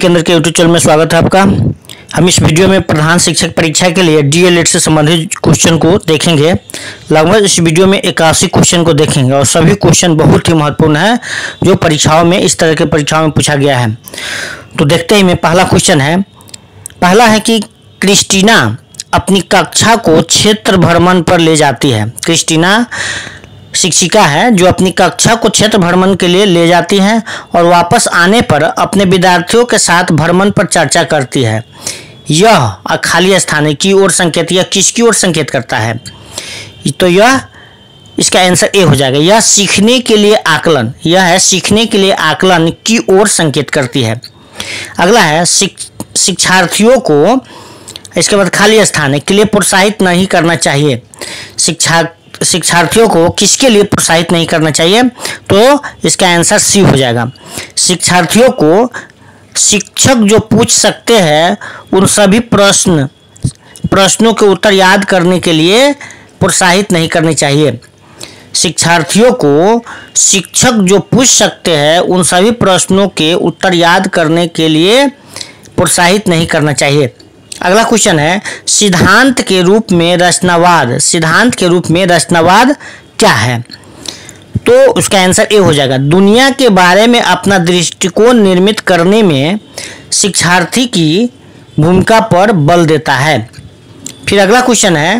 केंद्र के YouTube channel में स्वागत है आपका। हम इस वीडियो में प्रधान शिक्षक परीक्षा के लिए डीएलएड से संबंधित क्वेश्चन को देखेंगे। लगभग इस वीडियो में 81 क्वेश्चन को देखेंगे और सभी क्वेश्चन बहुत ही महत्वपूर्ण है जो परीक्षाओं में इस तरह के परीक्षाओं में पूछा गया है। तो देखते ही में पहला क्वेश्चन है। पहला है कि क्रिस्टीना अपनी कक्षा को क्षेत्र भ्रमण पर ले जाती है। क्रिस्टीना शिक्षिका है जो अपनी कक्षा को क्षेत्र भ्रमण के लिए ले जाती है और वापस आने पर अपने विद्यार्थियों के साथ भ्रमण पर चर्चा करती है। यह खाली स्थान की ओर संकेत, यह किसकी ओर संकेत करता है? तो यह इसका आंसर ए हो जाएगा। यह सीखने के लिए आकलन, यह है सीखने के लिए आकलन की ओर संकेत करती है। अगला है शिक्षार्थियों को, इसके बाद खाली स्थान है, के लिए प्रोत्साहित नहीं करना चाहिए। शिक्षार्थियों को किसके लिए प्रोत्साहित नहीं करना चाहिए? तो इसका आंसर सी हो जाएगा। शिक्षार्थियों को शिक्षक जो पूछ सकते हैं उन सभी प्रश्नों के उत्तर याद करने के लिए प्रोत्साहित नहीं करनी चाहिए। शिक्षार्थियों को शिक्षक जो पूछ सकते हैं उन सभी प्रश्नों के उत्तर याद करने के लिए प्रोत्साहित नहीं करना चाहिए। अगला क्वेश्चन है सिद्धांत के रूप में रचनावाद, सिद्धांत के रूप में रचनावाद क्या है? तो उसका आंसर ए हो जाएगा। दुनिया के बारे में अपना दृष्टिकोण निर्मित करने में शिक्षार्थी की भूमिका पर बल देता है। फिर अगला क्वेश्चन है,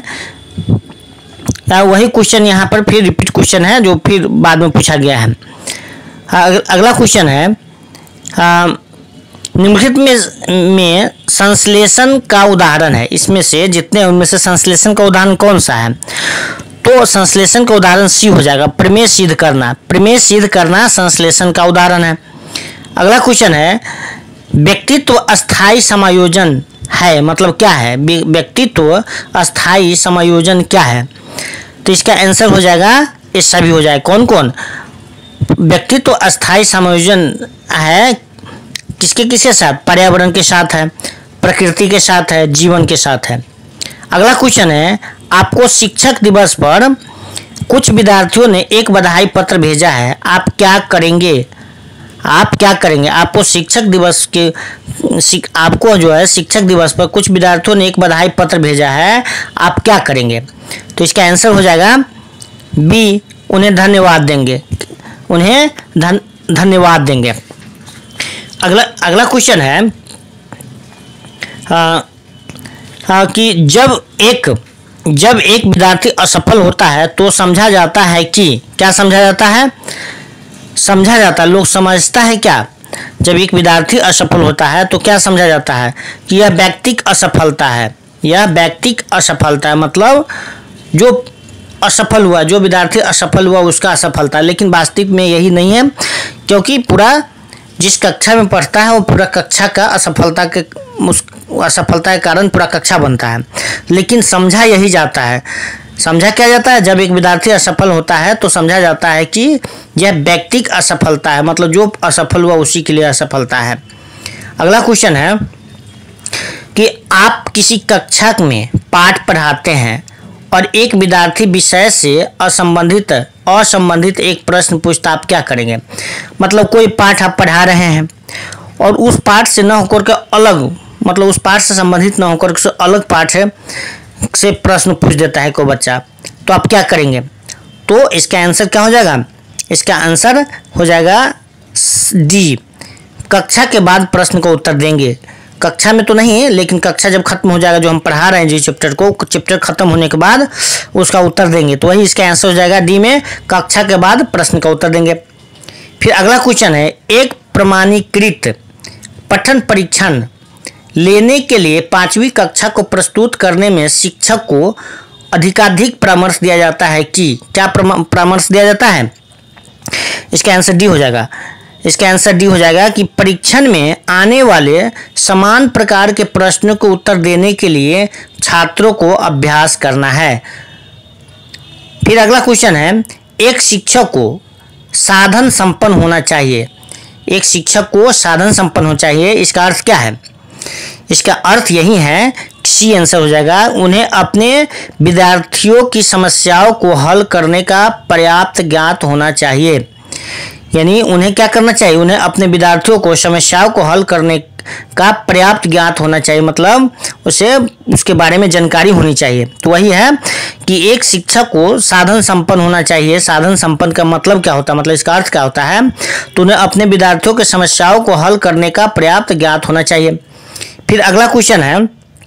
वही क्वेश्चन यहाँ पर फिर रिपीट क्वेश्चन है जो फिर बाद में पूछा गया है। अगला क्वेश्चन है निम्नलिखित में संश्लेषण का उदाहरण है। इसमें से जितने उनमें से संश्लेषण का उदाहरण कौन सा है? तो संश्लेषण का उदाहरण सी हो जाएगा। प्रमेय सिद्ध करना, प्रमेय सिद्ध करना संश्लेषण का उदाहरण है। अगला क्वेश्चन है व्यक्तित्व अस्थायी समायोजन है, मतलब क्या है? व्यक्तित्व अस्थायी समायोजन क्या है? तो इसका आंसर हो जाएगा ये सभी हो जाए। कौन कौन? व्यक्तित्व अस्थायी समायोजन है किसके किसके साथ? पर्यावरण के साथ है, प्रकृति के साथ है, जीवन के साथ है। अगला क्वेश्चन है आपको शिक्षक दिवस पर कुछ विद्यार्थियों ने एक बधाई पत्र भेजा है, आप क्या करेंगे? आप क्या करेंगे? आपको शिक्षक दिवस के आपको जो है शिक्षक दिवस पर कुछ विद्यार्थियों ने एक बधाई पत्र भेजा है, आप क्या करेंगे? तो इसका आंसर हो जाएगा बी, उन्हें धन्यवाद देंगे, उन्हें धन्यवाद देंगे। अगला क्वेश्चन है कि जब एक विद्यार्थी असफल होता है तो समझा जाता है कि क्या समझा जाता है? समझा जाता है, लोग समझता है क्या? जब एक विद्यार्थी असफल होता है तो क्या समझा जाता है? कि यह व्यक्तिक असफलता है, यह व्यक्तिक असफलता है, मतलब जो असफल हुआ, जो विद्यार्थी असफल हुआ उसका असफलता। लेकिन वास्तविक में यही नहीं है, क्योंकि पूरा जिस कक्षा में पढ़ता है वो पूरा कक्षा का असफलता के कारण पूरा कक्षा बनता है। लेकिन समझा यही जाता है, समझा क्या जाता है? जब एक विद्यार्थी असफल होता है तो समझा जाता है कि यह व्यक्तिक असफलता है, मतलब जो असफल हुआ उसी के लिए असफलता है। अगला क्वेश्चन है कि आप किसी कक्षा में पाठ पढ़ाते हैं और एक विद्यार्थी विषय से असंबंधित एक प्रश्न पूछता, आप क्या करेंगे? मतलब कोई पाठ आप पढ़ा रहे हैं और उस पाठ से न होकर के अलग, मतलब उस पाठ से संबंधित न होकर के अलग पाठ से प्रश्न पूछ देता है कोई बच्चा, तो आप क्या करेंगे? तो इसका आंसर क्या हो जाएगा? इसका आंसर हो जाएगा डी, कक्षा के बाद प्रश्न का उत्तर देंगे। कक्षा में तो नहीं है, लेकिन कक्षा जब खत्म हो जाएगा, जो हम पढ़ा रहे हैं जिस चैप्टर को, चैप्टर खत्म होने के बाद उसका उत्तर देंगे। तो वही इसका आंसर हो जाएगा डी में, कक्षा के बाद प्रश्न का उत्तर देंगे। फिर अगला क्वेश्चन है एक प्रमाणीकृत पठन परीक्षण लेने के लिए 5वीं कक्षा को प्रस्तुत करने में शिक्षक को अधिकाधिक परामर्श दिया जाता है कि क्या परामर्श दिया जाता है? इसका आंसर डी हो जाएगा। इसका आंसर डी हो जाएगा कि परीक्षण में आने वाले समान प्रकार के प्रश्नों को उत्तर देने के लिए छात्रों को अभ्यास करना है। फिर अगला क्वेश्चन है एक शिक्षक को साधन संपन्न होना चाहिए, एक शिक्षक को साधन संपन्न होना चाहिए, इसका अर्थ क्या है? इसका अर्थ यही है, सी आंसर हो जाएगा, उन्हें अपने विद्यार्थियों की समस्याओं को हल करने का पर्याप्त ज्ञात होना चाहिए। यानी उन्हें क्या करना चाहिए? उन्हें अपने विद्यार्थियों को समस्याओं को हल करने का पर्याप्त ज्ञात होना चाहिए, मतलब उसे उसके बारे में जानकारी होनी चाहिए। तो वही है कि एक शिक्षक को साधन संपन्न होना चाहिए। साधन संपन्न का मतलब क्या होता है, मतलब इसका अर्थ क्या होता है, तो उन्हें अपने विद्यार्थियों की समस्याओं को हल करने का पर्याप्त ज्ञात होना चाहिए। फिर अगला क्वेश्चन है,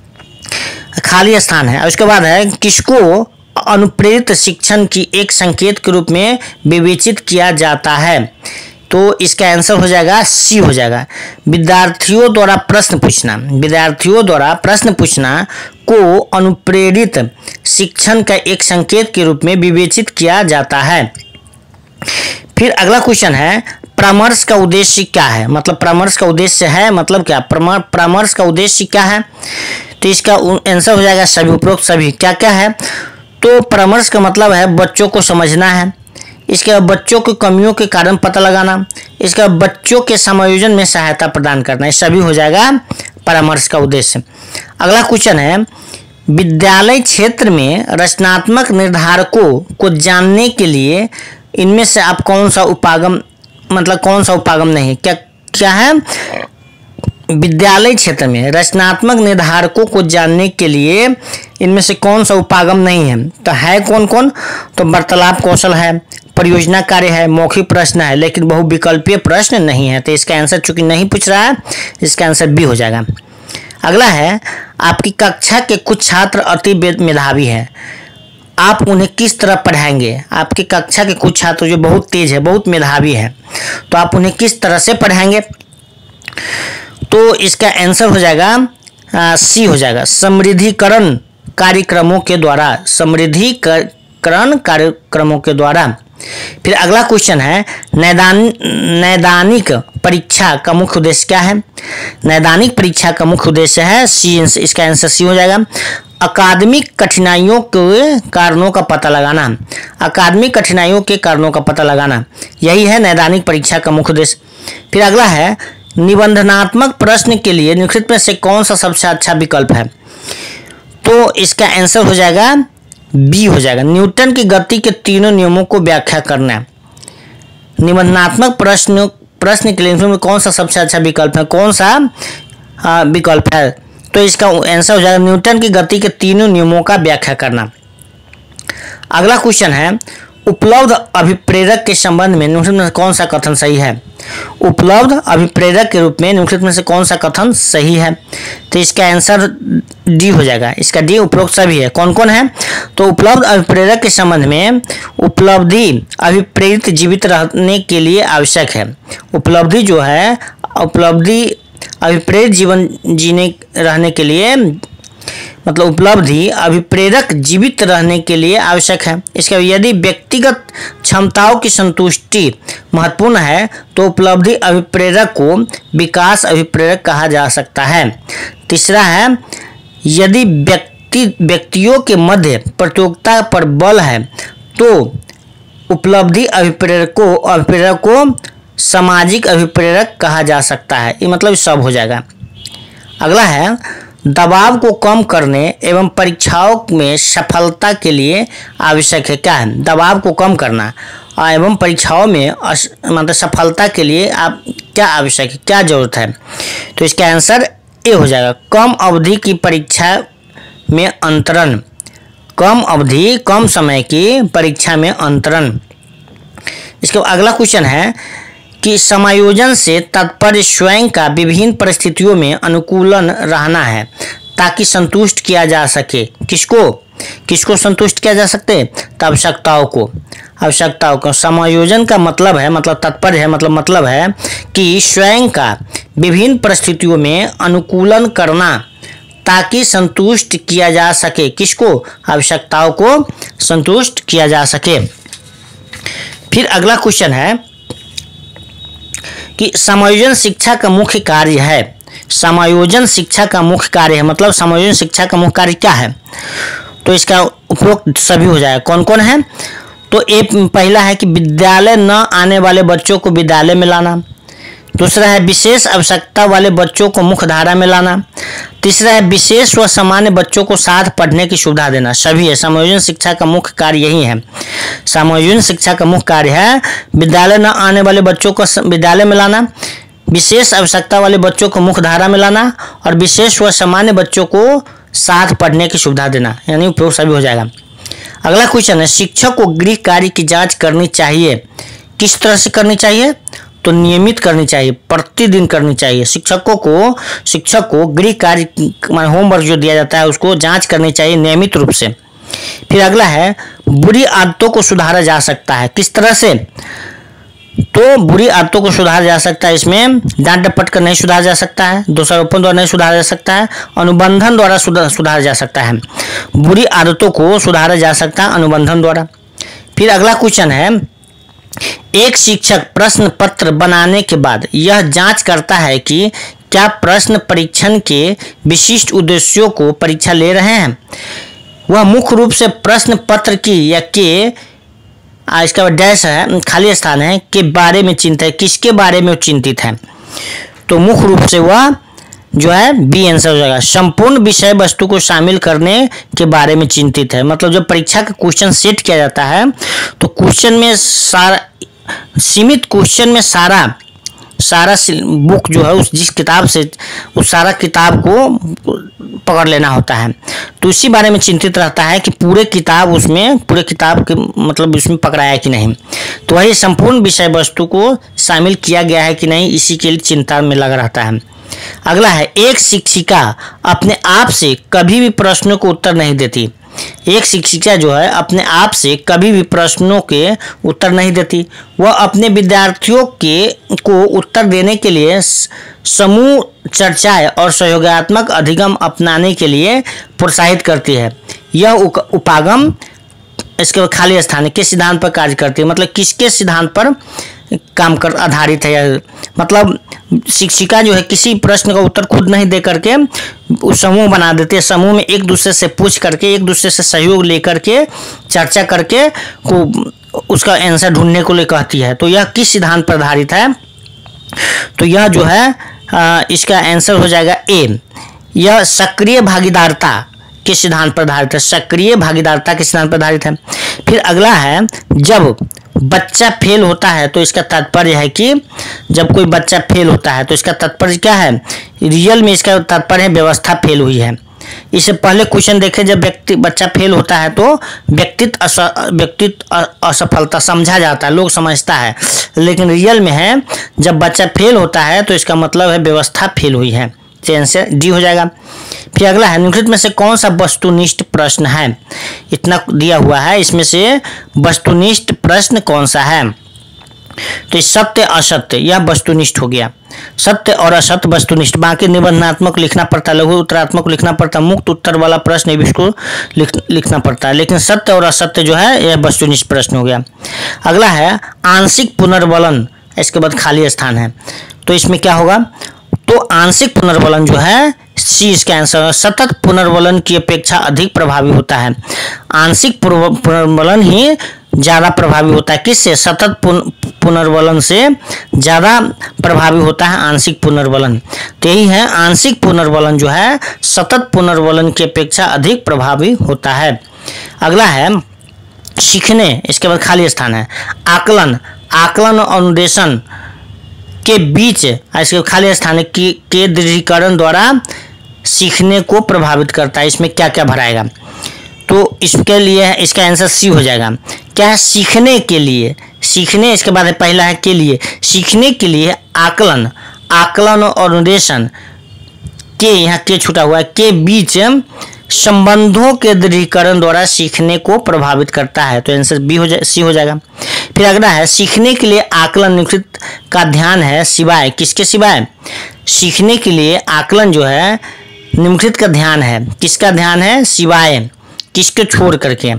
खाली स्थान है, उसके बाद है किसको अनुप्रेरित शिक्षण की एक संकेत के रूप में विवेचित किया जाता है। तो इसका आंसर हो जाएगा सी हो जाएगा, विद्यार्थियों द्वारा प्रश्न पूछना। विद्यार्थियों द्वारा प्रश्न पूछना को अनुप्रेरित शिक्षण का एक संकेत के रूप में विवेचित किया जाता है। फिर अगला क्वेश्चन है, परामर्श का उद्देश्य क्या है, मतलब परामर्श का उद्देश्य है मतलब क्या, परामर्श का उद्देश्य क्या है। तो इसका आंसर हो जाएगा सभी, उपरोक्त सभी। क्या क्या है, तो परामर्श का मतलब है बच्चों को समझना है, इसके बाद बच्चों की कमियों के कारण पता लगाना, इसके बाद बच्चों के समायोजन में सहायता प्रदान करना, ये सभी हो जाएगा परामर्श का उद्देश्य। अगला क्वेश्चन है, विद्यालय क्षेत्र में रचनात्मक निर्धारकों को जानने के लिए इनमें से आप कौन सा उपागम, मतलब कौन सा उपागम नहीं, क्या क्या है, विद्यालय क्षेत्र में रचनात्मक निर्धारकों को जानने के लिए इनमें से कौन सा उपागम नहीं है। तो है कौन कौन, तो वार्तालाप कौशल है, परियोजना कार्य है, मौखिक प्रश्न है, लेकिन बहुविकल्पीय प्रश्न नहीं है। तो इसका आंसर चूंकि नहीं पूछ रहा है, इसका आंसर बी हो जाएगा। अगला है, आपकी कक्षा के कुछ छात्र अति मेधावी है, आप उन्हें किस तरह पढ़ाएंगे। आपकी कक्षा के कुछ छात्र जो बहुत तेज है, बहुत मेधावी है, तो आप उन्हें किस तरह से पढ़ाएंगे। तो इसका आंसर हो जाएगा सी हो जाएगा, समृद्धिकरण कार्यक्रमों के द्वारा, समृद्धिकरण कार्यक्रमों के द्वारा। फिर अगला क्वेश्चन है, नैदानिक परीक्षा का मुख्य उद्देश्य क्या है। नैदानिक परीक्षा का मुख्य उद्देश्य है सी, इसका आंसर सी हो जाएगा, अकादमिक कठिनाइयों के कारणों का पता लगाना। अकादमिक कठिनाइयों के कारणों का पता लगाना, यही है नैदानिक परीक्षा का मुख्य उद्देश्य। फिर अगला है, निबंधनात्मक प्रश्न के लिए निम्नलिखित में से कौन सा सबसे अच्छा विकल्प है। तो इसका आंसर हो जाएगा बी हो जाएगा, न्यूटन की गति के तीनों नियमों को व्याख्या करना। निबंधनात्मक प्रश्न के लिए कौन सा सबसे अच्छा विकल्प है, कौन सा विकल्प है। तो इसका आंसर हो जाएगा न्यूटन की गति के तीनों नियमों का व्याख्या करना। अगला क्वेश्चन है, उपलब्ध अभिप्रेरक के संबंध में निम्नलिखित में कौन सा कथन सही है। उपलब्ध अभिप्रेरक के रूप में निम्नलिखित में से कौन सा कथन सही है। तो इसका आंसर डी हो जाएगा, इसका डी उपरोक्त सभी है। कौन कौन है, तो उपलब्ध अभिप्रेरक के संबंध में उपलब्धि अभिप्रेरित जीवित रहने के लिए आवश्यक है। उपलब्धि जो है, उपलब्धि अभिप्रेरित जीवन जीने रहने के लिए, मतलब उपलब्धि अभिप्रेरक जीवित रहने के लिए आवश्यक है। इसके यदि व्यक्तिगत क्षमताओं की संतुष्टि महत्वपूर्ण है तो उपलब्धि अभिप्रेरक को विकास अभिप्रेरक कहा जा सकता है। तीसरा है, यदि व्यक्तियों के मध्य प्रतियोगिता पर बल है तो उपलब्धि अभिप्रेरक को सामाजिक अभिप्रेरक कहा जा सकता है। ये मतलब सब हो जाएगा। अगला है, दबाव को कम करने एवं परीक्षाओं में सफलता के लिए आवश्यक है। क्या है, दबाव को कम करना एवं परीक्षाओं में मतलब सफलता के लिए आप क्या आवश्यक है, क्या जरूरत है। तो इसका आंसर ए हो जाएगा, कम अवधि की परीक्षा में अंतरण। कम अवधि, कम समय की परीक्षा में अंतरण। इसके अगला क्वेश्चन है कि समायोजन से तात्पर्य स्वयं का विभिन्न परिस्थितियों में अनुकूलन रहना है ताकि संतुष्ट किया जा सके। किसको संतुष्ट किया जा सकते, तो आवश्यकताओं को। समायोजन का मतलब है, मतलब तात्पर्य है, मतलब है कि स्वयं का विभिन्न परिस्थितियों में अनुकूलन करना ताकि संतुष्ट किया जा सके। किसको, आवश्यकताओं को संतुष्ट किया जा सके। फिर अगला क्वेश्चन है कि समायोजन शिक्षा का मुख्य कार्य है। समायोजन शिक्षा का मुख्य कार्य है, मतलब समायोजन शिक्षा का मुख्य कार्य क्या है। तो इसका उपरोक्त सभी हो जाएगा। कौन कौन है, तो पहला है कि विद्यालय न आने वाले बच्चों को विद्यालय में लाना। दूसरा है विशेष आवश्यकता वाले बच्चों को मुख्य धारा में लाना। तीसरा है विशेष व सामान्य बच्चों को साथ पढ़ने की सुविधा देना। सभी है, समायोजन शिक्षा का मुख्य कार्य यही है। समायोजन शिक्षा का मुख्य कार्य है विद्यालय न आने वाले बच्चों को विद्यालय में लाना, विशेष आवश्यकता वाले बच्चों को मुख्य धारा में लाना और विशेष व सामान्य बच्चों को साथ पढ़ने की सुविधा देना, यानी उपयोग सभी हो जाएगा। अगला क्वेश्चन है, शिक्षक को गृह कार्य की जांच करनी चाहिए, किस तरह से करनी चाहिए? तो नियमित करनी चाहिए, प्रतिदिन करनी चाहिए। शिक्षक को गृह कार्य होमवर्क जो दिया जाता है उसको जांच करनी चाहिए नियमित रूप से। फिर अगला है, बुरी आदतों को सुधारा जा सकता है, किस तरह से? तो बुरी आदतों को सुधारा जा सकता है, इसमें डांट डपट कर नहीं सुधारा जा सकता है, दोषारोपण द्वारा नहीं सुधारा जा सकता है, अनुबंधन द्वारा सुधारा जा सकता है। बुरी आदतों को सुधारा जा सकता है अनुबंधन द्वारा। फिर अगला क्वेश्चन है, एक शिक्षक प्रश्न पत्र बनाने के बाद यह जांच करता है कि क्या प्रश्न परीक्षण के विशिष्ट उद्देश्यों को परीक्षा ले रहे हैं। वह मुख्य रूप से प्रश्न पत्र की या के इसका डैश है, खाली स्थान है, के बारे में चिंतित है, किसके बारे में वो चिंतित है? तो मुख्य रूप से वह जो है बी आंसर हो जाएगा, संपूर्ण विषय वस्तु को शामिल करने के बारे में चिंतित है। मतलब जब परीक्षा का क्वेश्चन सेट किया जाता है तो क्वेश्चन में सीमित क्वेश्चन में सारा बुक जो है उस जिस किताब से उस सारा किताब को पकड़ लेना होता है, तो इसी बारे में चिंतित रहता है कि पूरे किताब के मतलब उसमें पकड़ाया कि नहीं। तो वही संपूर्ण विषय वस्तु को शामिल किया गया है कि नहीं, इसी के लिए चिंता में लगा रहता है। अगला है, एक शिक्षिका अपने आप से कभी भी प्रश्नों को उत्तर नहीं देती। एक शिक्षिका जो है अपने आप से कभी भी प्रश्नों के उत्तर नहीं देती। वह अपने विद्यार्थियों को उत्तर देने के लिए समूह चर्चाएं और सहयोगात्मक अधिगम अपनाने के लिए प्रोत्साहित करती है। यह उपागम इसके खाली स्थान के सिद्धांत पर कार्य करती है। मतलब किसके सिद्धांत पर काम कर आधारित है? मतलब शिक्षिका जो है किसी प्रश्न का उत्तर खुद नहीं दे करके उस समूह बना देते हैं, समूह में एक दूसरे से पूछ करके एक दूसरे से सहयोग लेकर के चर्चा करके को उसका आंसर ढूंढने को ले कहती है। तो यह किस सिद्धांत पर आधारित है? तो यह जो है इसका आंसर हो जाएगा ए, यह सक्रिय भागीदारता के सिद्धांत पर आधारित है, सक्रिय भागीदारता के सिद्धांत पर आधारित है। फिर अगला है, जब बच्चा फेल होता है तो इसका तात्पर्य है कि जब कोई बच्चा फेल होता है तो इसका तात्पर्य क्या है? रियल में इसका तात्पर्य है व्यवस्था फेल हुई है। इससे पहले क्वेश्चन देखें, जब बच्चा फेल होता है तो व्यक्तित्व असफलता समझा जाता है, लोग समझता है, लेकिन रियल में है जब बच्चा फेल होता है तो इसका मतलब है व्यवस्था फेल हुई है। आंसर डी हो जाएगा। फिर अगला है, निम्नलिखित में से कौन सा वस्तुनिष्ठ प्रश्न है? इतना दिया हुआ है, इसमें से वस्तुनिष्ठ प्रश्न कौन सा है? तो सत्य असत्य यह वस्तुनिष्ठ हो गया। सत्य और असत्य वस्तुनिष्ठ, बाकी निबंधात्मक लिखना पड़ता है, लघु उत्तरात्मक लिखना पड़ता है, मुक्त उत्तर वाला प्रश्न भी इसको लिखना पड़ता है, लेकिन सत्य और असत्य जो है यह वस्तुनिष्ठ प्रश्न हो गया। अगला है, आंशिक पुनर्वलन, इसके बाद खाली स्थान है, तो इसमें क्या होगा? तो आंशिक पुनर्वलन जो है सी इसका आंसर है। सतत पुनर्वलन की अपेक्षा अधिक प्रभावी होता है। आंशिक पुनर्वलन ही ज़्यादा प्रभावी होता है। किससे? सतत पुनर्वलन से ज़्यादा प्रभावी होता है आंशिक पुनर्वलन। तो यही है, आंशिक पुनर्वलन जो है सतत पुनर्वलन की अपेक्षा अधिक प्रभावी होता है। अगला है, सीखने, इसके बाद खाली स्थान है। आकलन और अनुदेशन के बीच इसके खाली स्थान के दृढ़ीकरण द्वारा सीखने को प्रभावित करता है। इसमें क्या क्या भराएगा? तो इसके लिए इसका आंसर सी हो जाएगा। क्या है? सीखने के लिए, सीखने इसके बाद पहला है के लिए, सीखने के लिए आकलन और अनुदेशन के, यहाँ के छूटा हुआ है, के बीच संबंधों के दृढ़ीकरण द्वारा सीखने को प्रभावित करता है। तो आंसर बी सी हो जाएगा। फिर अगला है, सीखने के लिए आकलन निम्नलिखित का ध्यान है सिवाय, किसके सिवाय? सीखने के लिए आकलन जो है निम्नलिखित का ध्यान है, किसका ध्यान है? सिवाय, किसके छोड़ करके।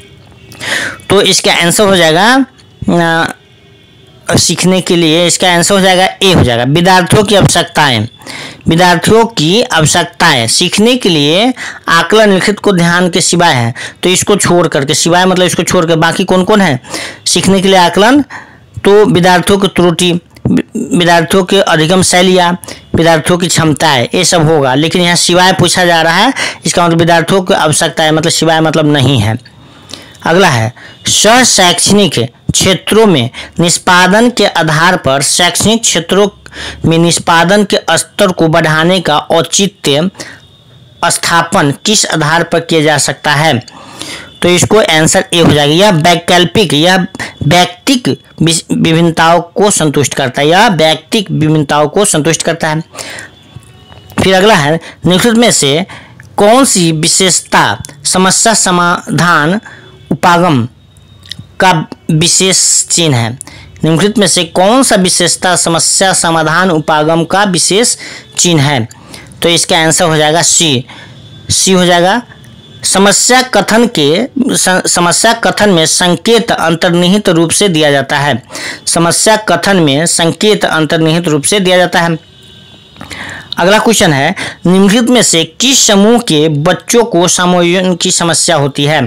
तो इसका आंसर हो जाएगा सीखने के लिए, इसका आंसर हो जाएगा ए हो जाएगा। विद्यार्थियों की आवश्यकताएं, विद्यार्थियों की आवश्यकताएं सीखने के लिए आकलन निम्नलिखित को ध्यान के सिवाय है। तो इसको छोड़ करके, सिवाय मतलब इसको छोड़ कर बाकी कौन कौन है सीखने के लिए आकलन? तो विद्यार्थियों की त्रुटि, विद्यार्थियों के अधिगम शैलियाँ, विद्यार्थियों की क्षमताएं, ये सब होगा। लेकिन यहाँ सिवाय पूछा जा रहा है, इसका मतलब विद्यार्थियों की आवश्यकताएं मतलब सिवाय मतलब नहीं है। अगला है, सह शैक्षणिक क्षेत्रों में निष्पादन के आधार पर शैक्षणिक क्षेत्रों में निष्पादन के स्तर को बढ़ाने का औचित्य स्थापन किस आधार पर किया जा सकता है? तो इसको आंसर ए हो जाएगा। यह वैकल्पिक, यह व्यक्तिक विभिन्नताओं को संतुष्ट करता है, यह व्यक्तिक विभिन्नताओं को संतुष्ट करता है। फिर अगला है, निम्नलिखित में से कौन सी विशेषता समस्या समाधान उपागम का विशेष चिन्ह है? निम्नलिखित में से कौन सा विशेषता समस्या समाधान उपागम का विशेष चिन्ह है? तो इसका आंसर हो जाएगा सी हो जाएगा। समस्या कथन में संकेत अंतर्निहित रूप से दिया जाता है। समस्या कथन में संकेत अंतर्निहित रूप से दिया जाता है। अगला क्वेश्चन है, निम्नलिखित में से किस समूह के बच्चों को समायोजन की समस्या होती है?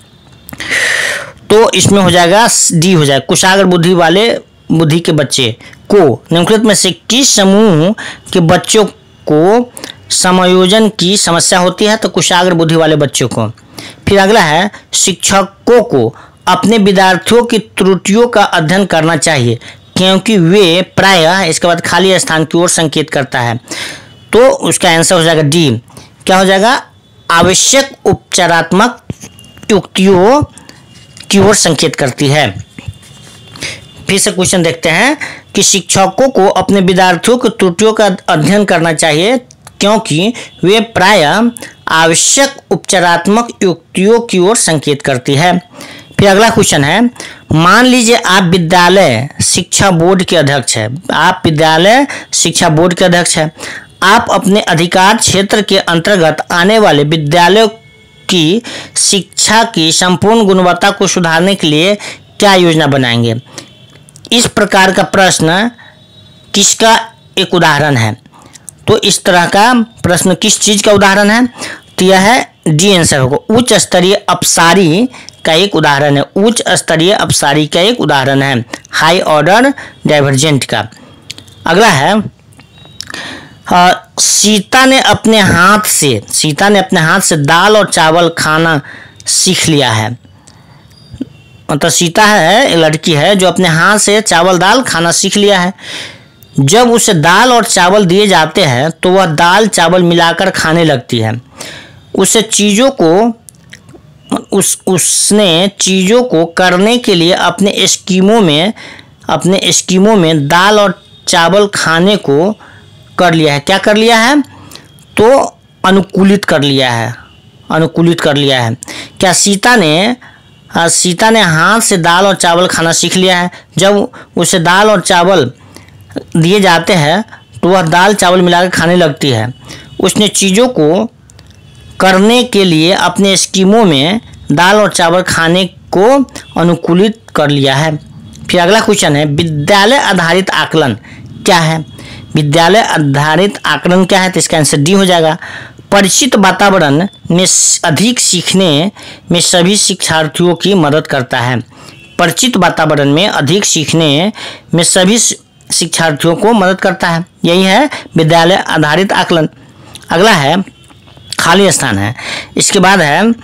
तो इसमें हो जाएगा डी हो जाएगा, कुशाग्र बुद्धि वाले बुद्धि के बच्चे को। निम्नलिखित में से किस समूह के बच्चों को समायोजन की समस्या होती है? तो कुशाग्र बुद्धि वाले बच्चों को। फिर अगला है, शिक्षकों को अपने विद्यार्थियों की त्रुटियों का अध्ययन करना चाहिए क्योंकि वे प्रायः, इसके बाद खाली स्थान की ओर संकेत करता है। तो उसका आंसर हो जाएगा डी। क्या हो जाएगा? आवश्यक उपचारात्मक युक्तियों की ओर संकेत करती है। फिर से क्वेश्चन देखते हैं कि शिक्षकों को अपने विद्यार्थियों की त्रुटियों का अध्ययन करना चाहिए क्योंकि वे प्रायः आवश्यक उपचारात्मक युक्तियों की ओर संकेत करती है। फिर अगला क्वेश्चन है, मान लीजिए आप विद्यालय शिक्षा बोर्ड के अध्यक्ष हैं। आप विद्यालय शिक्षा बोर्ड के अध्यक्ष हैं। आप अपने अधिकार क्षेत्र के अंतर्गत आने वाले विद्यालयों की शिक्षा की संपूर्ण गुणवत्ता को सुधारने के लिए क्या योजना बनाएंगे? इस प्रकार का प्रश्न किसका एक उदाहरण है? तो इस तरह का प्रश्न किस चीज का उदाहरण है? तो यह है डी आंसर होगा, उच्च स्तरीय अपसारी का एक उदाहरण है। उच्च स्तरीय अपसारी का एक उदाहरण है, हाई ऑर्डर डाइवर्जेंट का। अगला है, सीता ने अपने हाथ से दाल और चावल खाना सीख लिया है। मतलब सीता है, एक लड़की है जो अपने हाथ से चावल दाल खाना सीख लिया है। जब उसे दाल और चावल दिए जाते हैं तो वह दाल चावल मिलाकर खाने लगती है। उसने चीज़ों को करने के लिए अपने स्कीमों में दाल और चावल खाने को कर लिया है। क्या कर लिया है? तो अनुकूलित कर लिया है। क्या सीता ने हाथ से दाल और चावल खाना सीख लिया है? जब उसे दाल और चावल दिए जाते हैं तो वह दाल चावल मिलाकर खाने लगती है। उसने चीज़ों को करने के लिए अपने स्कीमों में दाल और चावल खाने को अनुकूलित कर लिया है। फिर अगला क्वेश्चन है, विद्यालय आधारित आकलन क्या है? विद्यालय आधारित आकलन क्या है? तो इसका आंसर डी हो जाएगा। परिचित वातावरण में अधिक सीखने में सभी शिक्षार्थियों की मदद करता है। परिचित वातावरण में अधिक सीखने में सभी शिक्षार्थियों को मदद करता है। यही है विद्यालय आधारित आकलन। अगला है, खाली स्थान है। इसके बाद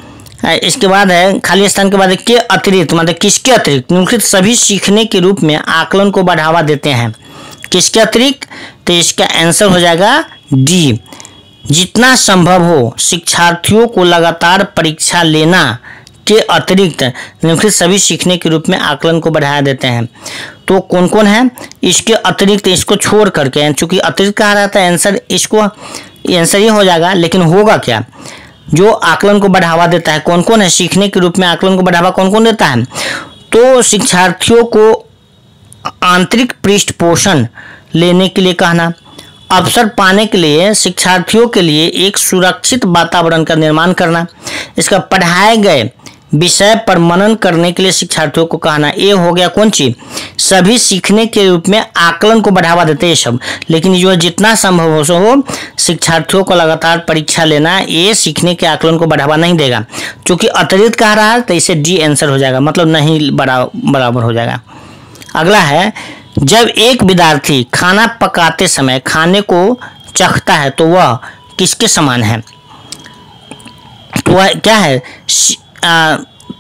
है खाली स्थान के बाद के अतिरिक्त, मतलब किसके अतिरिक्त निम्नलिखित सभी सीखने के रूप में आकलन को बढ़ावा देते हैं। किसके अतिरिक्त? तो इसका आंसर हो जाएगा डी। जितना संभव हो शिक्षार्थियों को लगातार परीक्षा लेना के अतिरिक्त निम्नलिखित सभी सीखने के रूप में आकलन को बढ़ाया देते हैं। तो कौन कौन है? इसके अतिरिक्त, इसको छोड़ करके, चूंकि अतिरिक्त कहा रहता है आंसर, इसको आंसर ये हो जाएगा। लेकिन होगा क्या? जो आकलन को बढ़ावा देता है कौन कौन है? सीखने के रूप में आकलन को बढ़ावा कौन कौन देता है? तो शिक्षार्थियों को आंतरिक पृष्ठपोषण लेने के लिए कहना, अवसर पाने के लिए शिक्षार्थियों के लिए एक सुरक्षित वातावरण का निर्माण करना, इसका पढ़ाए गए विषय पर मनन करने के लिए शिक्षार्थियों को कहना। ये हो गया कौन चीज? सभी सीखने के रूप में आकलन को बढ़ावा देते हैं सब। लेकिन जो जितना संभव हो सो हो शिक्षार्थियों को लगातार परीक्षा लेना, ये सीखने के आकलन को बढ़ावा नहीं देगा। क्योंकि अतिरिक्त कह रहा है तो इसे डी आंसर हो जाएगा, मतलब नहीं बराबर हो जाएगा। अगला है, जब एक विद्यार्थी खाना पकाते समय खाने को चखता है तो वह किसके समान है? तो वह क्या है?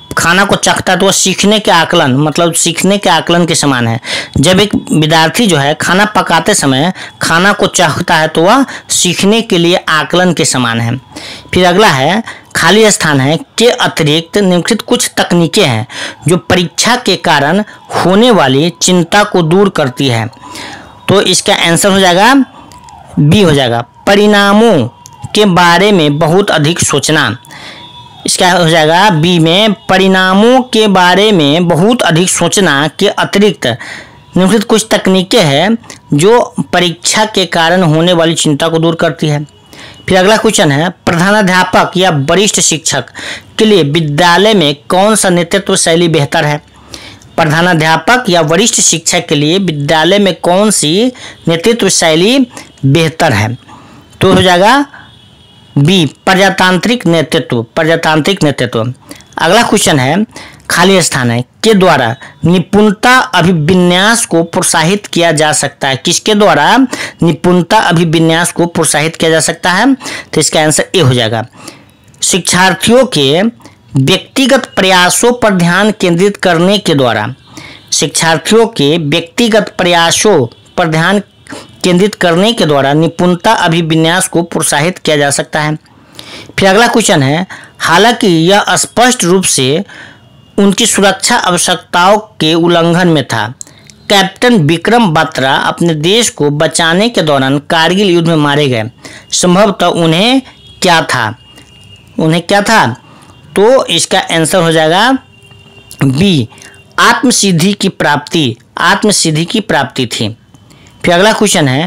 खाना को चखता है तो वह सीखने के आकलन, मतलब सीखने के आकलन के समान है। जब एक विद्यार्थी जो है खाना पकाते समय खाना को चखता है तो वह सीखने के लिए आकलन के समान है। फिर अगला है खाली स्थान है के अतिरिक्त निम्नलिखित कुछ तकनीकें हैं जो परीक्षा के कारण होने वाली चिंता को दूर करती है। तो इसका आंसर हो जाएगा बी हो जाएगा, परिणामों के बारे में बहुत अधिक सोचना। इसका हो जाएगा बी में, परिणामों के बारे में बहुत अधिक सोचना के अतिरिक्त निम्नलिखित कुछ तकनीकें हैं जो परीक्षा के कारण होने वाली चिंता को दूर करती है। फिर अगला क्वेश्चन है, प्रधानाध्यापक या वरिष्ठ शिक्षक के लिए विद्यालय में कौन सा नेतृत्व शैली बेहतर है? प्रधानाध्यापक या वरिष्ठ शिक्षक के लिए विद्यालय में कौन सी नेतृत्व शैली बेहतर है? तो हो जाएगा बी, प्रजातांत्रिक नेतृत्व, प्रजातांत्रिक नेतृत्व। अगला क्वेश्चन है, खाली स्थान है के द्वारा निपुणता अभिविन्यास को प्रोत्साहित किया जा सकता है। किसके द्वारा निपुणता अभिविन्यास को प्रोत्साहित किया जा सकता है? तो इसका आंसर ए हो जाएगा, शिक्षार्थियों के व्यक्तिगत प्रयासों पर ध्यान केंद्रित करने के द्वारा। शिक्षार्थियों के व्यक्तिगत प्रयासों पर ध्यान केंद्रित करने के द्वारा निपुणता अभिविन्यास को प्रोत्साहित किया जा सकता है। फिर अगला क्वेश्चन है, हालांकि यह स्पष्ट रूप से उनकी सुरक्षा आवश्यकताओं के उल्लंघन में था, कैप्टन विक्रम बत्रा अपने देश को बचाने के दौरान कारगिल युद्ध में मारे गए। संभवतः उन्हें क्या था? उन्हें क्या था? तो इसका आंसर हो जाएगा बी, आत्मसिद्धि की प्राप्ति, आत्मसिद्धि की प्राप्ति थी। फिर अगला क्वेश्चन है,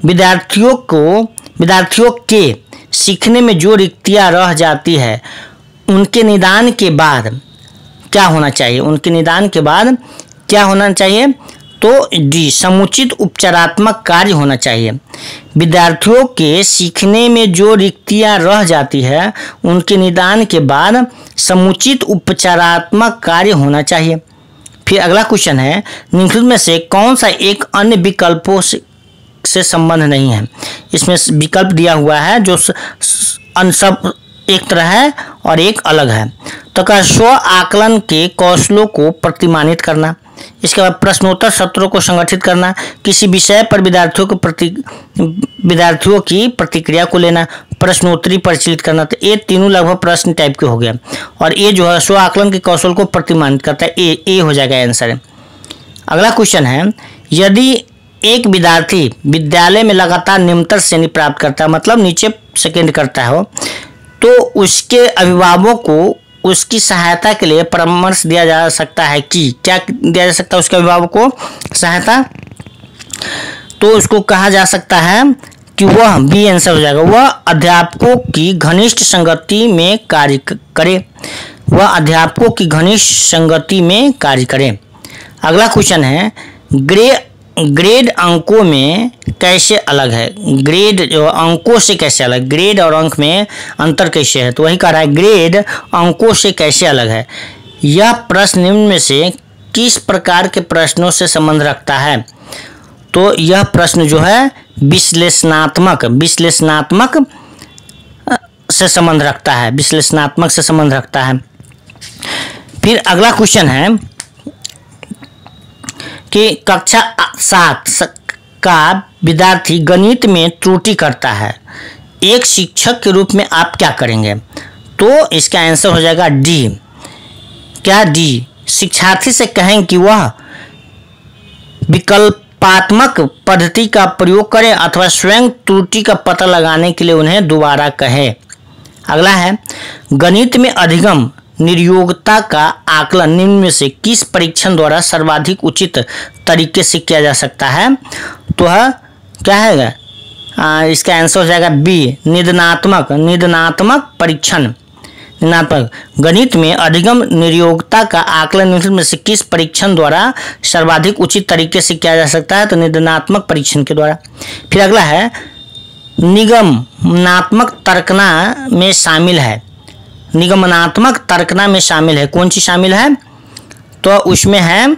विद्यार्थियों के सीखने में जो रिक्तियां रह जाती है उनके निदान के बाद क्या होना चाहिए? उनके निदान के बाद क्या होना चाहिए? तो डी, समुचित उपचारात्मक कार्य होना चाहिए। विद्यार्थियों के सीखने में जो रिक्तियां रह जाती है उनके निदान के बाद समुचित उपचारात्मक कार्य होना चाहिए। फिर अगला क्वेश्चन है, निम्नलिखित में से कौन सा एक अन्य विकल्पों से संबंध नहीं है? इसमें विकल्प दिया हुआ है जो सब एक तरह है और एक अलग है। तो का स्व आकलन के कौशलों को प्रतिमानित करना, इसके बाद प्रश्नोत्तर सत्रों को संगठित करना, किसी विषय पर विद्यार्थियों की प्रतिक्रिया को लेना, प्रश्नोत्तरी परिचालित करना। तो ये तीनों लगभग प्रश्न टाइप के हो गए और ये जो है स्व आकलन के कौशल को प्रतिमानित करता है। ए हो जाएगा आंसर। अगला क्वेश्चन है, यदि एक विद्यार्थी विद्यालय में लगातार निम्नतर श्रेणी प्राप्त करता है, मतलब नीचे सेकेंड करता हो, तो उसके अभिभावकों को उसकी सहायता के लिए परामर्श दिया जा सकता है कि क्या दिया जा सकता है? उसके अभिभावकों को सहायता, तो उसको कहा जा सकता है कि वह बी आंसर हो जाएगा, वह अध्यापकों की घनिष्ठ संगति में कार्य करे, वह अध्यापकों की घनिष्ठ संगति में कार्य करे। अगला क्वेश्चन है, ग्रेड अंकों में कैसे अलग है? ग्रेड जो अंकों से कैसे अलग, ग्रेड और अंक में अंतर कैसे है? तो वही कह रहा है ग्रेड अंकों से कैसे अलग है। यह प्रश्न निम्न में से किस प्रकार के प्रश्नों से संबंध रखता है? तो यह प्रश्न जो है विश्लेषणात्मक से संबंध रखता है, विश्लेषणात्मक से संबंध रखता है। फिर अगला क्वेश्चन है कि कक्षा 7 का विद्यार्थी गणित में त्रुटि करता है, एक शिक्षक के रूप में आप क्या करेंगे? तो इसका आंसर हो जाएगा डी। क्या डी? शिक्षार्थी से कहें कि वह विकल्पात्मक पद्धति का प्रयोग करें अथवा स्वयं त्रुटि का पता लगाने के लिए उन्हें दोबारा कहे। अगला है, गणित में अधिगम निर्योग्यता का आकलन निम्न में से किस परीक्षण द्वारा सर्वाधिक उचित तरीके से किया जा सकता है? तो क्या है? इसका आंसर हो जाएगा बी, निदानात्मक परीक्षण। निदानात्मक गणित में अधिगम निर्योग्यता का आकलन निम्न में से किस परीक्षण द्वारा सर्वाधिक उचित तरीके से किया जा सकता है? तो निदानात्मक परीक्षण के द्वारा। फिर अगला है, निगमनात्मक तर्कना में शामिल है, निगमनात्मक तर्कना में शामिल है, कौन सी शामिल है? तो उसमें है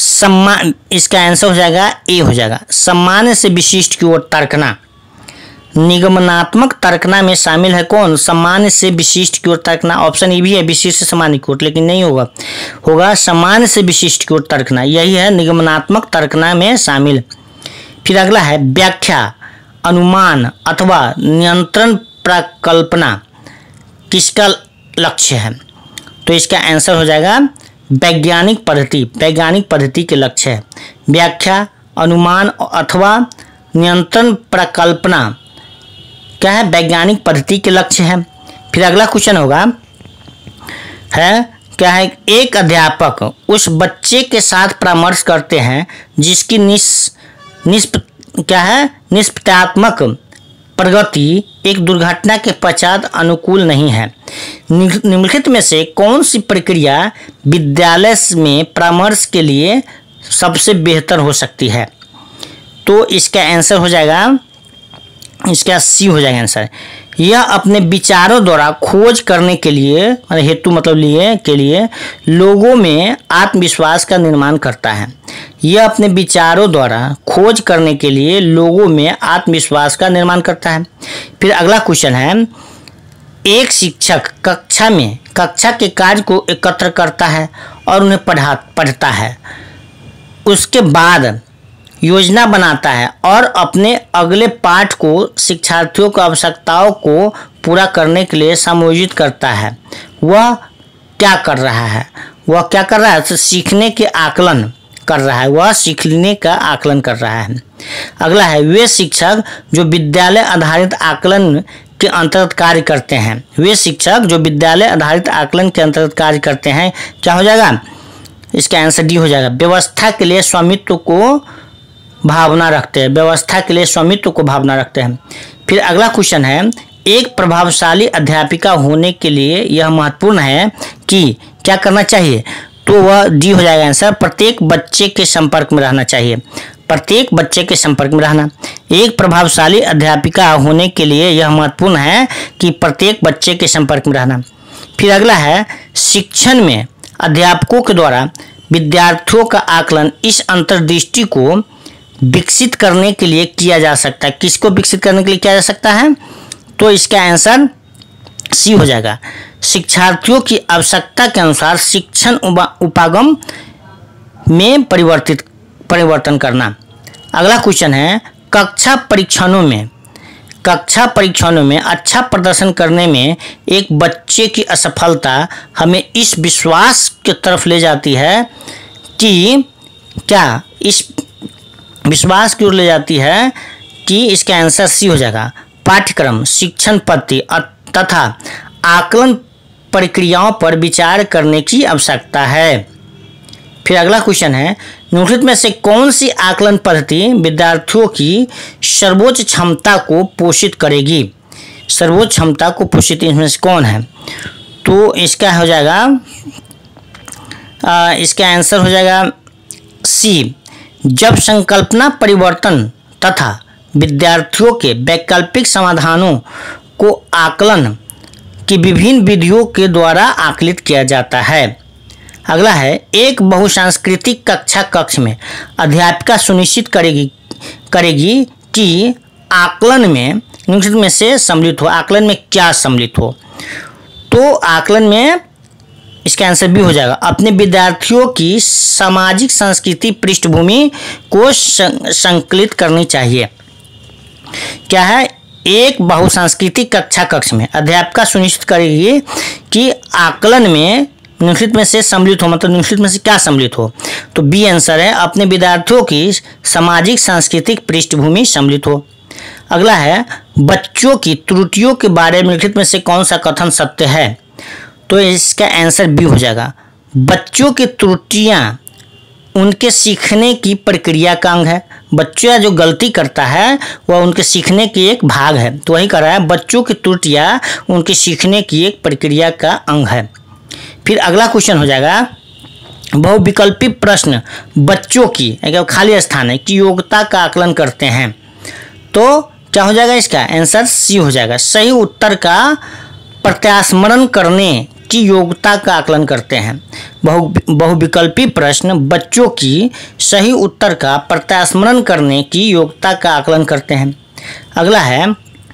सम्मान। इसका आंसर हो जाएगा ए हो जाएगा, सम्मान से विशिष्ट की ओर तर्कना। निगमनात्मक तर्कना में शामिल है कौन? सामान्य से विशिष्ट की ओर तर्कना। ऑप्शन ए भी है, विशिष्ट से सामान्य की ओर, लेकिन नहीं होगा, होगा सामान्य से विशिष्ट की ओर तर्कना। यही है निगमनात्मक तर्कना में शामिल। फिर अगला है व्याख्या, अनुमान अथवा नियंत्रण प्रकल्पना किसका लक्ष्य है? तो इसका आंसर हो जाएगा वैज्ञानिक पद्धति। वैज्ञानिक पद्धति के लक्ष्य है व्याख्या, अनुमान अथवा नियंत्रण प्रकल्पना क्या है? वैज्ञानिक पद्धति के लक्ष्य है। फिर अगला क्वेश्चन होगा है क्या है? एक अध्यापक उस बच्चे के साथ परामर्श करते हैं जिसकी निष्पत्यात्मक प्रगति एक दुर्घटना के पश्चात अनुकूल नहीं है। निम्नलिखित में से कौन सी प्रक्रिया विद्यालय में परामर्श के लिए सबसे बेहतर हो सकती है? तो इसका आंसर हो जाएगा, इसका सी हो जाएगा आंसर। यह अपने विचारों द्वारा खोज करने के लिए, हेतु मतलब लिए के लिए लोगों में आत्मविश्वास का निर्माण करता है। यह अपने विचारों द्वारा खोज करने के लिए लोगों में आत्मविश्वास का निर्माण करता है। फिर अगला क्वेश्चन है, एक शिक्षक कक्षा के कार्य को एकत्र करता है और उन्हें पढ़ता है, उसके बाद योजना बनाता है और अपने अगले पाठ को शिक्षार्थियों की आवश्यकताओं को पूरा करने के लिए समायोजित करता है। वह क्या कर रहा है? वह क्या कर रहा है? तो सीखने के आकलन कर रहा है। वह सीखने का आकलन कर रहा है। अगला है वे शिक्षक जो विद्यालय आधारित आकलन के अंतर्गत कार्य करते हैं। वे शिक्षक जो विद्यालय आधारित आकलन के अंतर्गत कार्य करते हैं, क्या हो जाएगा? इसका आंसर डी हो जाएगा। व्यवस्था के लिए स्वामित्व को भावना रखते हैं। व्यवस्था के लिए स्वामित्व को भावना रखते हैं। फिर अगला क्वेश्चन है, एक प्रभावशाली अध्यापिका होने के लिए यह महत्वपूर्ण है कि क्या करना चाहिए? तो वह डी हो जाएगा आंसर, प्रत्येक बच्चे के संपर्क में रहना चाहिए। प्रत्येक बच्चे के संपर्क में रहना। एक प्रभावशाली अध्यापिका होने के लिए यह महत्वपूर्ण है कि प्रत्येक बच्चे के संपर्क में रहना। फिर अगला है, शिक्षण में अध्यापकों के द्वारा विद्यार्थियों का आकलन इस अंतर्दृष्टि को विकसित करने के लिए किया जा सकता है। किसको विकसित करने के लिए किया जा सकता है? तो इसका आंसर सी हो जाएगा, शिक्षार्थियों की आवश्यकता के अनुसार शिक्षण उपागम में परिवर्तन करना। अगला क्वेश्चन है, कक्षा परीक्षणों में अच्छा प्रदर्शन करने में एक बच्चे की असफलता हमें इस विश्वास की तरफ ले जाती है कि क्या? इस विश्वास की ओर ले जाती है कि इसका आंसर सी हो जाएगा, पाठ्यक्रम, शिक्षण पद्धति तथा आकलन प्रक्रियाओं पर विचार करने की आवश्यकता है। फिर अगला क्वेश्चन है, निम्नलिखित में से कौन सी आकलन पद्धति विद्यार्थियों की सर्वोच्च क्षमता को पोषित करेगी? सर्वोच्च क्षमता को पोषित इसमें से कौन है? तो इसका हो जाएगा, इसका आंसर हो जाएगा सी। जब संकल्पना परिवर्तन तथा विद्यार्थियों के वैकल्पिक समाधानों को आकलन की विभिन्न विधियों के द्वारा आकलित किया जाता है। अगला है, एक बहुसांस्कृतिक कक्ष में अध्यापिका सुनिश्चित करेगी कि आकलन में निम्नलिखित में से सम्मिलित हो। आकलन में क्या सम्मिलित हो? तो आकलन में इसका आंसर भी हो जाएगा, अपने विद्यार्थियों की सामाजिक संस्कृति पृष्ठभूमि को संकलित करनी चाहिए। क्या है? एक बहुसांस्कृतिक कक्ष में अध्यापिका सुनिश्चित करेगी कि आकलन में निम्नलिखित में से सम्मिलित हो। मतलब निम्नलिखित में से क्या सम्मिलित हो? तो बी आंसर है, अपने विद्यार्थियों की सामाजिक सांस्कृतिक पृष्ठभूमि सम्मिलित हो। अगला है, बच्चों की त्रुटियों के बारे में निम्नलिखित में से कौन सा कथन सत्य है? तो इसका आंसर बी हो जाएगा, बच्चों की त्रुटियां उनके सीखने की प्रक्रिया का अंग है। बच्चा जो गलती करता है वह उनके सीखने की एक भाग है। तो वही कह रहा है, बच्चों की त्रुटियां उनके सीखने की एक प्रक्रिया का अंग है। फिर अगला क्वेश्चन हो जाएगा, बहुविकल्पी प्रश्न बच्चों की खाली स्थान है की योग्यता का आकलन करते हैं। तो क्या हो जाएगा? इसका आंसर सी हो जाएगा, सही उत्तर का प्रत्यास्मरण करने की योग्यता का आकलन करते हैं। बहुविकल्पी प्रश्न बच्चों की सही उत्तर का प्रत्यास्मरण करने की योग्यता का आकलन करते हैं। अगला है,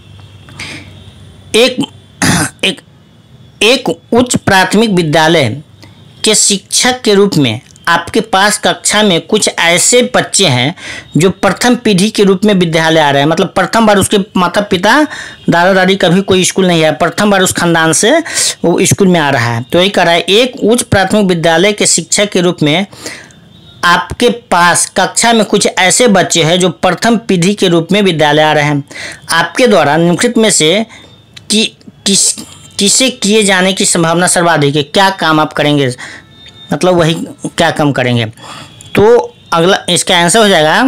एक एक एक उच्च प्राथमिक विद्यालय के शिक्षक के रूप में आपके पास कक्षा में कुछ ऐसे बच्चे हैं जो प्रथम पीढ़ी के रूप में विद्यालय आ रहे हैं, मतलब प्रथम बार उसके माता पिता दादा दादी कभी कोई स्कूल नहीं है, प्रथम बार उस खानदान से वो स्कूल में आ रहा है। तो यही कह रहा है, एक उच्च प्राथमिक विद्यालय के शिक्षक के रूप में आपके पास कक्षा में कुछ ऐसे बच्चे हैं जो प्रथम पीढ़ी के रूप में विद्यालय आ रहे हैं। आपके द्वारा निम्नलिखित में से किसे किए जाने की संभावना सर्वाधिक है? क्या काम आप करेंगे, मतलब वही क्या काम करेंगे? तो अगला इसका आंसर हो जाएगा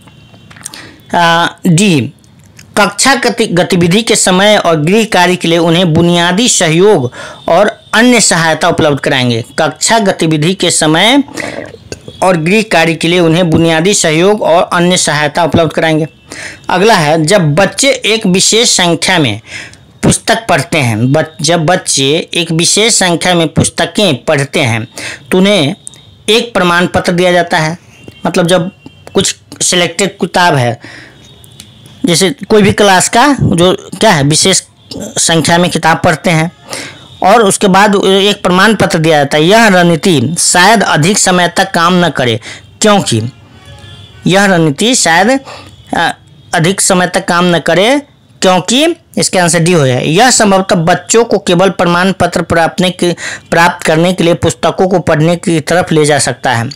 डी, कक्षा गतिविधि के समय और गृह कार्य के लिए उन्हें बुनियादी सहयोग और अन्य सहायता उपलब्ध कराएंगे। कक्षा गतिविधि के समय और गृह कार्य के लिए उन्हें बुनियादी सहयोग और अन्य सहायता उपलब्ध कराएंगे। अगला है, जब बच्चे एक विशेष संख्या में पुस्तक पढ़ते हैं, जब बच्चे एक विशेष संख्या में पुस्तकें पढ़ते हैं तो उन्हें एक प्रमाण पत्र दिया जाता है। मतलब जब कुछ सिलेक्टेड किताब है, जैसे कोई भी क्लास का जो क्या है विशेष संख्या में किताब पढ़ते हैं और उसके बाद एक प्रमाण पत्र दिया जाता है। यह रणनीति शायद अधिक समय तक काम न करे, क्योंकि यह रणनीति शायद अधिक समय तक काम न करे क्योंकि इसका आंसर डी हो जाए। यह संभवतः बच्चों को केवल प्रमाण पत्र प्राप्त करने के लिए पुस्तकों को पढ़ने की तरफ ले जा सकता है।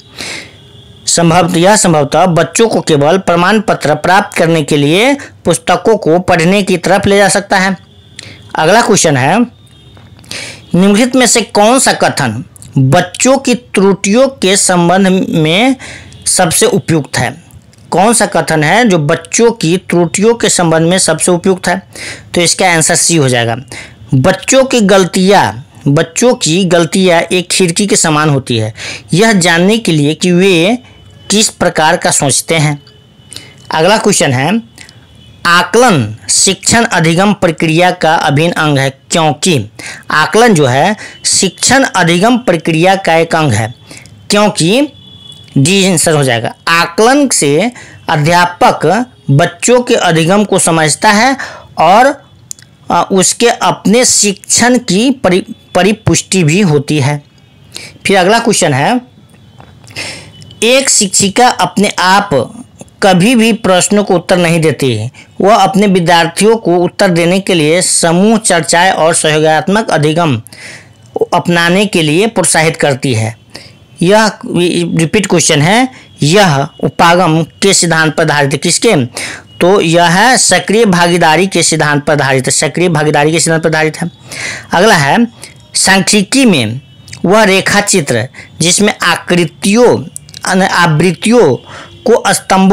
संभवतः बच्चों को केवल प्रमाण पत्र प्राप्त करने के लिए पुस्तकों को पढ़ने की तरफ ले जा सकता है। अगला क्वेश्चन है, निम्नलिखित में से कौन सा कथन बच्चों की त्रुटियों के संबंध में सबसे उपयुक्त है? कौन सा कथन है जो बच्चों की त्रुटियों के संबंध में सबसे उपयुक्त है? तो इसका आंसर सी हो जाएगा। बच्चों की गलतियां एक खिड़की के समान होती है, यह जानने के लिए कि वे किस प्रकार का सोचते हैं। अगला क्वेश्चन है, आकलन शिक्षण अधिगम प्रक्रिया का अभिन्न अंग है, क्योंकि आकलन जो है शिक्षण अधिगम प्रक्रिया का एक अंग है, क्योंकि डी आंसर हो जाएगा। आकलन से अध्यापक बच्चों के अधिगम को समझता है और उसके अपने शिक्षण की परिपुष्टि भी होती है। फिर अगला क्वेश्चन है, एक शिक्षिका अपने आप कभी भी प्रश्नों को उत्तर नहीं देती है, वह अपने विद्यार्थियों को उत्तर देने के लिए समूह चर्चाएं और सहयोगात्मक अधिगम अपनाने के लिए प्रोत्साहित करती है। यह रिपीट क्वेश्चन है, यह उपागम के सिद्धांत पर आधारित है। किसके? तो यह है सक्रिय भागीदारी के सिद्धांत पर आधारित है, सक्रिय भागीदारी के सिद्धांत पर आधारित है। अगला है, सांख्यिकी में वह रेखा चित्र जिसमें आवृत्तियों को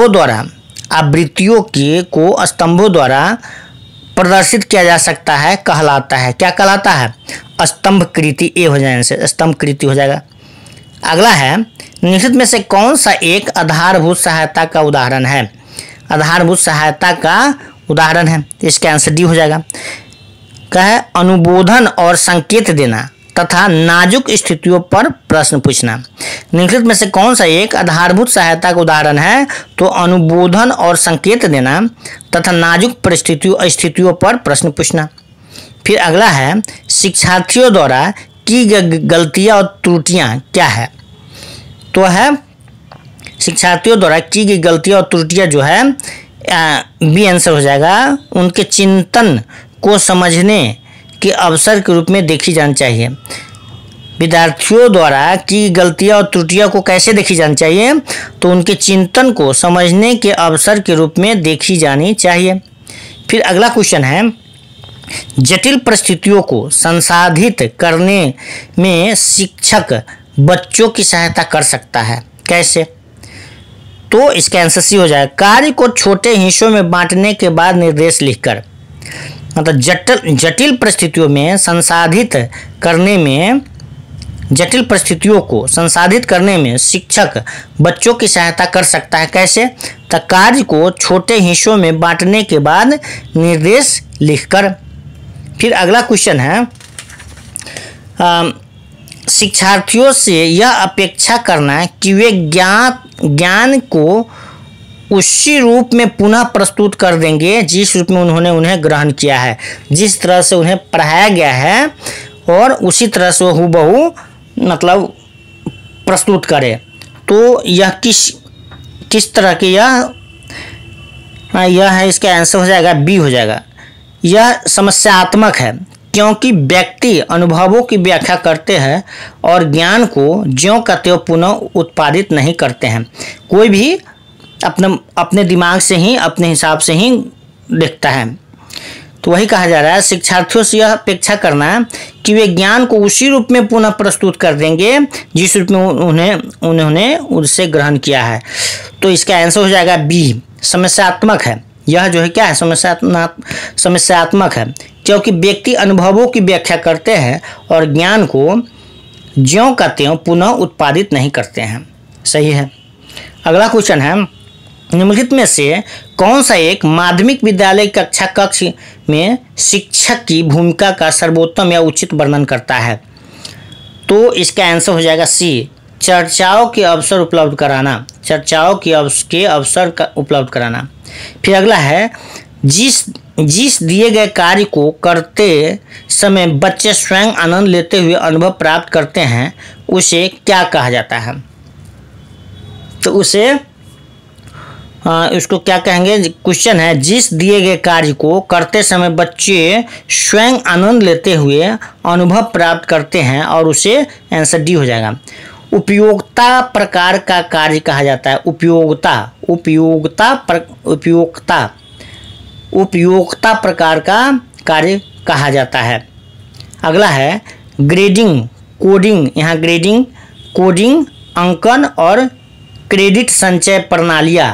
स्तंभों द्वारा प्रदर्शित किया जा सकता है कहलाता है। क्या कहलाता है? स्तंभकृति। ए हो जाने से स्तंभकृति हो जाएगा। अगला है, निम्नलिखित में से कौन सा एक आधारभूत सहायता का उदाहरण है? आधारभूत सहायता का उदाहरण है, इसका आंसर डी हो जाएगा। क्या है? अनुबोधन और संकेत देना तथा नाजुक स्थितियों पर प्रश्न पूछना। निम्नलिखित में से कौन सा एक आधारभूत सहायता का उदाहरण है? तो अनुबोधन और संकेत देना तथा नाजुक स्थितियों पर प्रश्न पूछना। फिर अगला है, शिक्षार्थियों द्वारा की गलतियां और त्रुटियां क्या है? तो है शिक्षार्थियों द्वारा की गई गलतियां और त्रुटियां जो है बी आंसर हो जाएगा। उनके चिंतन को समझने के अवसर के रूप में देखी जानी चाहिए। विद्यार्थियों द्वारा की गलतियां और त्रुटियां को कैसे देखी जानी चाहिए? तो उनके चिंतन को समझने के अवसर के रूप में देखी जानी चाहिए। फिर अगला क्वेश्चन है, जटिल परिस्थितियों को संसाधित करने में शिक्षक बच्चों की सहायता कर सकता है, कैसे? तो इसका आंसर सी हो जाएगा। कार्य को छोटे हिस्सों में बांटने के बाद निर्देश लिखकर, मतलब जटिल परिस्थितियों को संसाधित करने में शिक्षक बच्चों की सहायता कर सकता है, कैसे? तो कार्य को छोटे हिस्सों में बांटने के बाद निर्देश लिखकर। फिर अगला क्वेश्चन है, शिक्षार्थियों से यह अपेक्षा करना कि वे ज्ञान को उसी रूप में पुनः प्रस्तुत कर देंगे जिस रूप में उन्होंने उन्हें ग्रहण किया है। जिस तरह से उन्हें पढ़ाया गया है और उसी तरह से हूबहू मतलब प्रस्तुत करे। तो यह किस तरह की यह है, इसका आंसर हो जाएगा बी हो जाएगा। यह समस्यात्मक है क्योंकि व्यक्ति अनुभवों की व्याख्या करते हैं और ज्ञान को ज्यों का त्यों पुनः उत्पादित नहीं करते हैं। कोई भी अपने दिमाग से ही अपने हिसाब से ही देखता है। तो वही कहा जा रहा है, शिक्षार्थियों से यह अपेक्षा करना कि वे ज्ञान को उसी रूप में पुनः प्रस्तुत कर देंगे जिस रूप में उन्होंने उससे ग्रहण किया है। तो इसका आंसर हो जाएगा बी, समस्यात्मक है। यह जो है क्या है, समस्यात्मक है क्योंकि व्यक्ति अनुभवों की व्याख्या करते हैं और ज्ञान को ज्यों का त्यों पुनः उत्पादित नहीं करते हैं। सही है। अगला क्वेश्चन है, निम्नलिखित में से कौन सा एक माध्यमिक विद्यालय कक्षा कक्ष में शिक्षक की भूमिका का सर्वोत्तम या उचित वर्णन करता है? तो इसका आंसर हो जाएगा सी, चर्चाओं के अवसर उपलब्ध कराना। चर्चाओं के अवसर का उपलब्ध कराना। फिर अगला है, जिस दिए गए कार्य को करते समय बच्चे स्वयं आनंद लेते हुए अनुभव प्राप्त करते हैं उसे क्या कहा जाता है? तो उसे इसको क्या कहेंगे? क्वेश्चन है, जिस दिए गए कार्य को करते समय बच्चे स्वयं आनंद लेते हुए अनुभव प्राप्त करते हैं और उसे आंसर डी हो जाएगा। उपयोगिता प्रकार का कार्य कहा जाता है। उपयोगिता प्रकार का कार्य कहा जाता है। अगला है ग्रेडिंग, कोडिंग। यहाँ ग्रेडिंग, कोडिंग, अंकन और क्रेडिट संचय प्रणालियाँ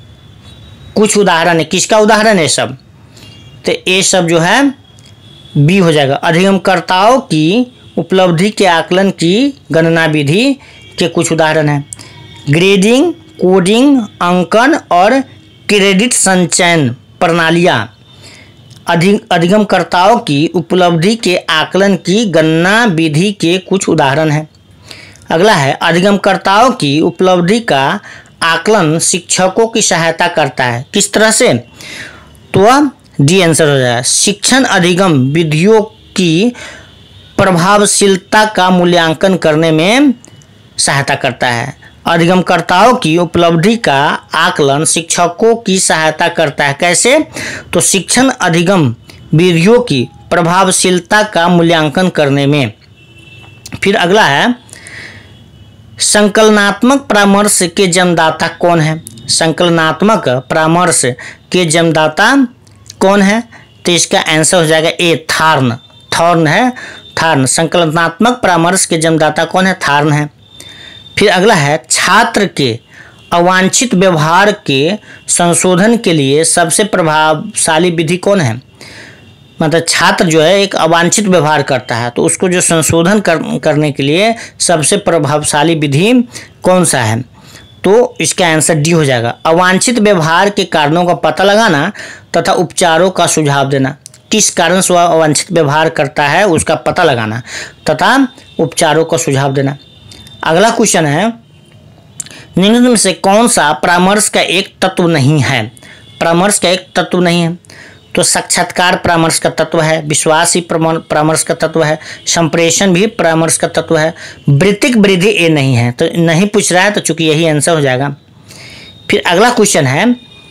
कुछ उदाहरण है। किसका उदाहरण है सब? तो ये सब जो है बी हो जाएगा। अधिगमकर्ताओं की उपलब्धि के आकलन की गणना विधि के कुछ उदाहरण हैं। ग्रेडिंग, कोडिंग, अंकन और क्रेडिट संचयन प्रणालियाँ अधिगमकर्ताओं की उपलब्धि के आकलन की गणना विधि के कुछ उदाहरण हैं। अगला है, अधिगमकर्ताओं की उपलब्धि का आकलन शिक्षकों की सहायता करता है। किस तरह से? तो डी आंसर हो जाएगा। शिक्षण अधिगम विधियों की प्रभावशीलता का मूल्यांकन करने में सहायता करता है। अधिगमकर्ताओं की उपलब्धि का आकलन शिक्षकों की सहायता करता है। कैसे? तो शिक्षण अधिगम विधियों की प्रभावशीलता का मूल्यांकन करने में। फिर अगला है, संकलनात्मक परामर्श के जन्मदाता कौन है? संकलनात्मक परामर्श के जन्मदाता कौन है? तो इसका आंसर हो जाएगा ए, थॉर्न है। थॉर्न। संकलनात्मक परामर्श के जन्मदाता कौन है? थॉर्न है। फिर अगला है, छात्र के अवांछित व्यवहार के संशोधन के लिए सबसे प्रभावशाली विधि कौन है? मतलब छात्र जो है एक अवांछित व्यवहार करता है तो उसको जो संशोधन करने के लिए सबसे प्रभावशाली विधि कौन सा है? तो इसका आंसर डी हो जाएगा। अवांछित व्यवहार के कारणों का पता लगाना तथा उपचारों का सुझाव देना। किस कारण से वह अवांछित व्यवहार करता है उसका पता लगाना तथा उपचारों का सुझाव देना। अगला क्वेश्चन है, निम्न में से कौन सा परामर्श का एक तत्व नहीं है? परामर्श का एक तत्व नहीं है। तो साक्षात्कार परामर्श का तत्व है, विश्वास ही परामर्श का तत्व है, संप्रेषण भी परामर्श का तत्व है, वृत्तिक वृद्धि ये नहीं है। तो नहीं पूछ रहा है तो चूंकि यही आंसर हो जाएगा। फिर अगला क्वेश्चन है,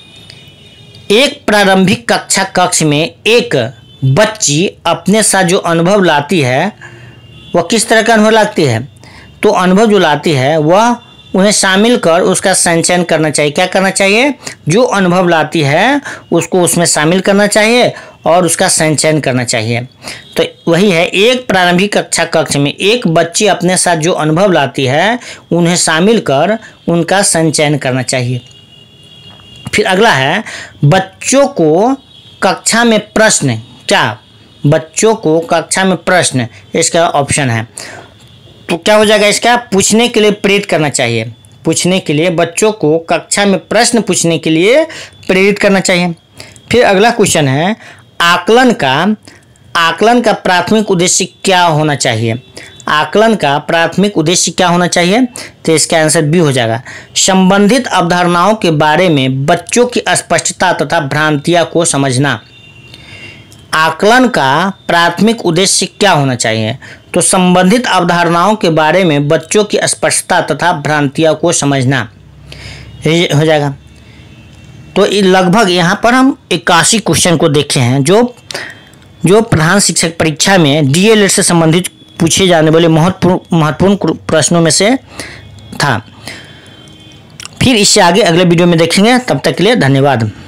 एक प्रारंभिक कक्षा कक्ष में एक बच्ची अपने साथ जो अनुभव लाती है वह किस तरह का अनुभव लाती है? तो अनुभव जो लाती है वह उन्हें शामिल कर उसका संचयन करना चाहिए। क्या करना चाहिए? जो अनुभव लाती है उसको उसमें शामिल करना चाहिए और उसका संचयन करना चाहिए। तो वही है, एक प्रारंभिक कक्षा कक्ष में एक बच्ची अपने साथ जो अनुभव लाती है उन्हें शामिल कर उनका संचयन करना चाहिए। फिर अगला है, बच्चों को कक्षा में प्रश्न, क्या बच्चों को कक्षा में प्रश्न, इसका ऑप्शन है। तो क्या हो जाएगा इसका? पूछने के लिए प्रेरित करना चाहिए। पूछने के लिए, बच्चों को कक्षा में प्रश्न पूछने के लिए प्रेरित करना चाहिए। फिर अगला क्वेश्चन है, आकलन का प्राथमिक उद्देश्य क्या होना चाहिए? आकलन का प्राथमिक उद्देश्य क्या होना चाहिए? तो इसका आंसर बी हो जाएगा। संबंधित अवधारणाओं के बारे में बच्चों की स्पष्टता तथा भ्रांतियां को समझना। आकलन का प्राथमिक उद्देश्य क्या होना चाहिए? तो संबंधित अवधारणाओं के बारे में बच्चों की स्पष्टता तथा भ्रांतियां को समझना हो जाएगा। तो लगभग यहाँ पर हम 81 क्वेश्चन को देखे हैं जो प्रधान शिक्षक परीक्षा में डीएलएड से संबंधित पूछे जाने वाले महत्वपूर्ण प्रश्नों में से था। फिर इससे आगे अगले वीडियो में देखेंगे। तब तक के लिए धन्यवाद।